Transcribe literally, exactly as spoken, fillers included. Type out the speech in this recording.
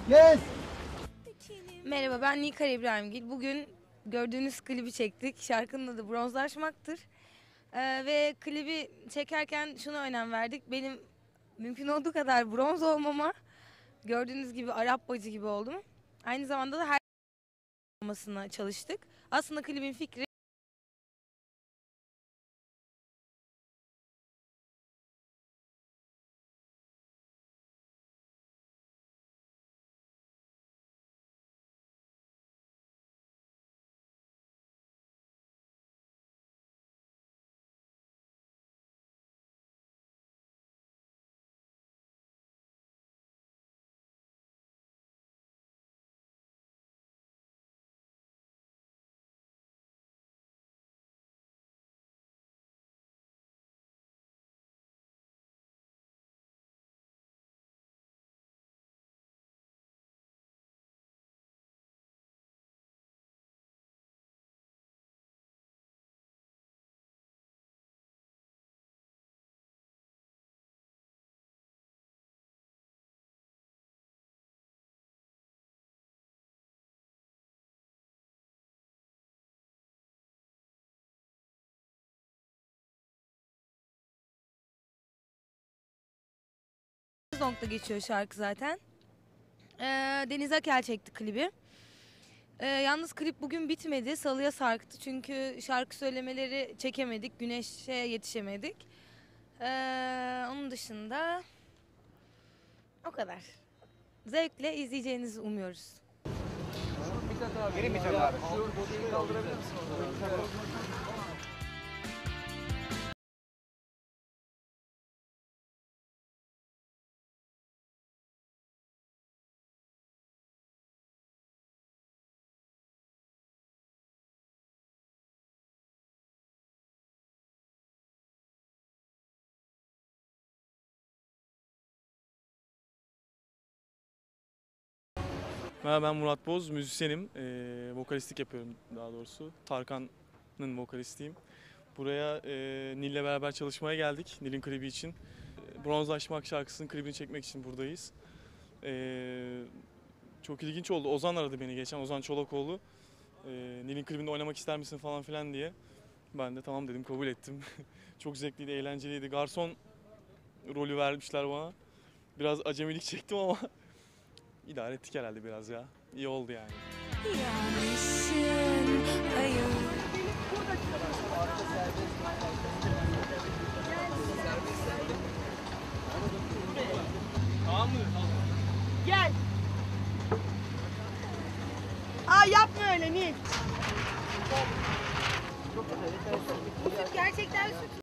Yes. Merhaba, ben Nikar İbrahimgil. Bugün gördüğünüz klibi çektik. Şarkının adı Bronzlaşmaktır. Ee, ve klibi çekerken şuna önem verdik. Benim mümkün olduğu kadar bronz olmama, gördüğünüz gibi Arap bacı gibi oldum. Aynı zamanda da her olmasına çalıştık. Aslında klibin fikri Zonk'ta geçiyor şarkı zaten. Ee, Deniz Akel çekti klibi. Ee, yalnız klip bugün bitmedi. Salıya sarktı çünkü şarkı söylemeleri çekemedik. Güneşe yetişemedik. Ee, onun dışında o kadar. Zevkle izleyeceğinizi umuyoruz. Giremeyeceğim abi. Şu şeyi kaldırabilir misin oradan? Merhaba, ben Murat Boz, müzisyenim. Ee, vokalistlik yapıyorum daha doğrusu. Tarkan'ın vokalistiyim. Buraya e, Nil'le beraber çalışmaya geldik, Nil'in klibi için. E, Bronzlaşmak şarkısının klibini çekmek için buradayız. E, çok ilginç oldu. Ozan aradı beni geçen, Ozan Çolakoğlu. E, Nil'in klibinde oynamak ister misin falan filan diye. Ben de tamam dedim, kabul ettim. Çok zevkliydi, eğlenceliydi. Garson rolü vermişler bana. Biraz acemilik çektim ama İdare ettik herhalde biraz ya. İyi oldu yani. Tamam mı? Gel. Aa yapma öyle Nil. Bu süt gerçekten süt.